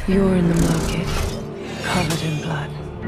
You're in the market, covered in blood.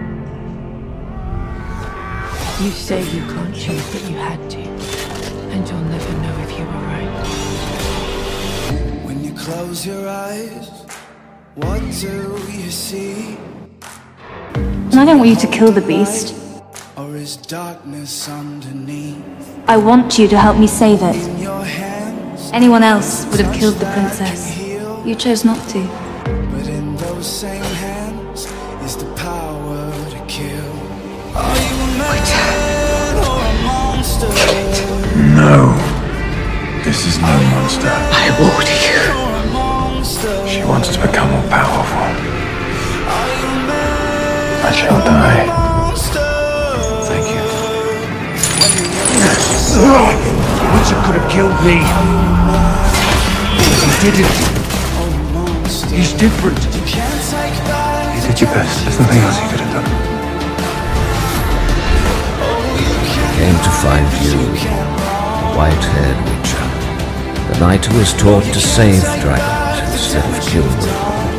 You say you can't choose, but you had to. And you'll never know if you were right. When you close your eyes, what do you see? And I don't want you to kill the beast. Or is darkness underneath? I want you to help me save it. In your hands, Anyone else would have killed the princess. You chose not to. but in those same hands is the power to kill. Are you a man or a monster? No. This is no monster. I order you. Or a monster? She wants to become more powerful. Are you a man I shall die. or a monster? Thank you. Wizard could have killed me. He didn't. He's different. Can't take back. You did your best. There's nothing else you could have done. Came to find you, the white-haired witcher, the knight who was taught to save dragons instead of kill them.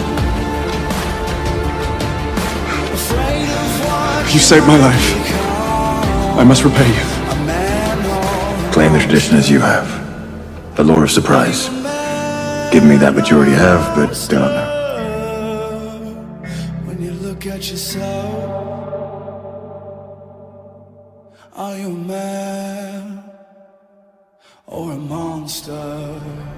You saved my life. I must repay you. Claim the tradition as you have. The lore of surprise. Give me that which you already have, but do not know. When you look at yourself, are you a man or a monster?